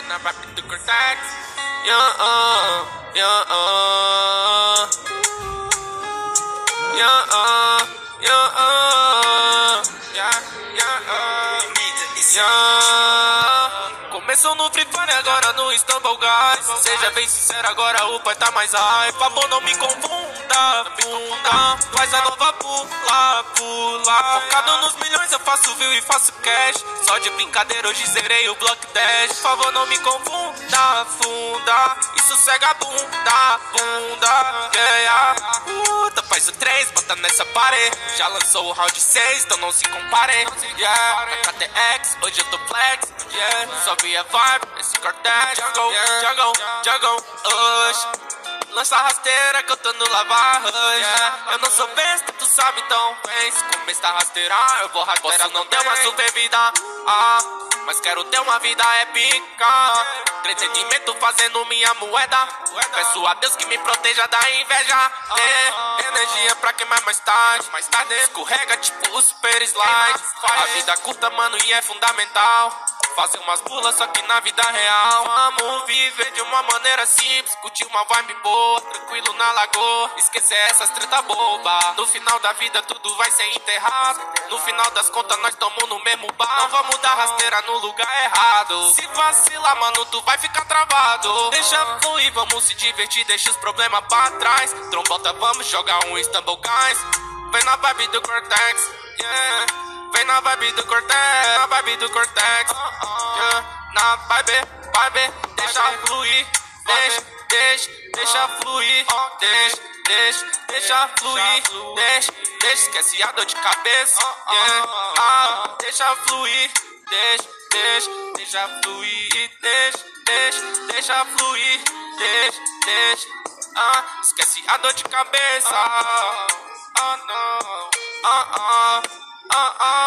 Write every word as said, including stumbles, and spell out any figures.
na vibe do Cortex. Yeah, uh, yeah, uh. Yeah, uh, yeah, uh. Yeah, yeah, uh. Yeah. Começou no Free Fire, agora no Stumble Guys. Seja bem sincero, agora o pai tá mais high. Por favor, não me confunda, funda. Faz a nova pula, pula. Focado nos milhões, eu faço view e faço cash. Só de brincadeira, hoje zerei o Block Dash. Por favor, não me confunda, funda. E sossega a bunda, bunda. Yeah, puta, faz o três, bota nessa parede. Já lançou o round seis, então não se compare. Yeah, K T X, hoje eu tô flex. Yeah, só vi a vibe, esse Cortex. Jungle, jungle, jungle, hoje. Lança a rasteira que eu tô no lava rush. Yeah, eu não sou besta, tu sabe, então vem. Se começar a rasteirar, eu vou rasteirar. Posso não ter uma super vida, ah, mas quero ter uma vida épica. Entretenimento fazendo minha moeda. Peço a Deus que me proteja da inveja. É, energia pra queimar mais tarde. Mais tarde escorrega tipo o super slide. A vida é curta, mano, e é fundamental fazer umas pulas, só que na vida real. Vamos viver de uma maneira simples, curtir uma vibe boa, tranquilo na lagoa, esquecer essas treta boba. No final da vida tudo vai ser enterrado. No final das contas nós tamo no mesmo bar. Não vamos dar rasteira no lugar errado. Se vacilar, mano, tu vai ficar travado. Deixa fluir, vamos se divertir, deixa os problemas pra trás. Trombota, vamos jogar um Stumble Guys. Vem na vibe do Cortex, yeah. Vem na vibe do Cortex, na vibe do Cortex, yeah. Na vibe, vibe, deixa fluir, deixa, deixa, deixa fluir, deixa, deixa, deixa fluir, deixa, deixa, esquece a dor de cabeça, yeah. Ah, deixa fluir, deixa, deixa, deixa fluir, deixa, deixa, deixa fluir, deixa, deixa, ah, esquece a dor de cabeça, oh no, oh oh, oh oh.